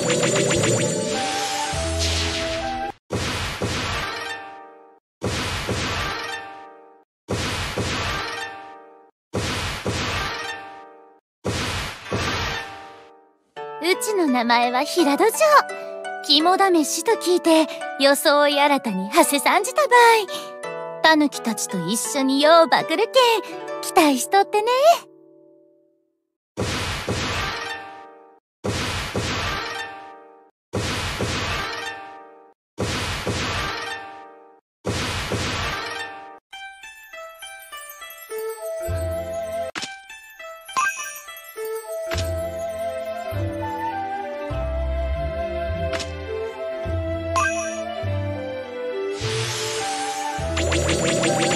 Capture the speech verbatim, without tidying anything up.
うちの名前は平戸城。肝試しと聞いて装い新たに馳せ参じたばい。タヌキたちと一緒にようばくるけん期待しとってね。 you